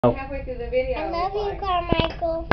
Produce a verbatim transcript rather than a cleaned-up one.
Halfway through the video. I love you, Carmichael.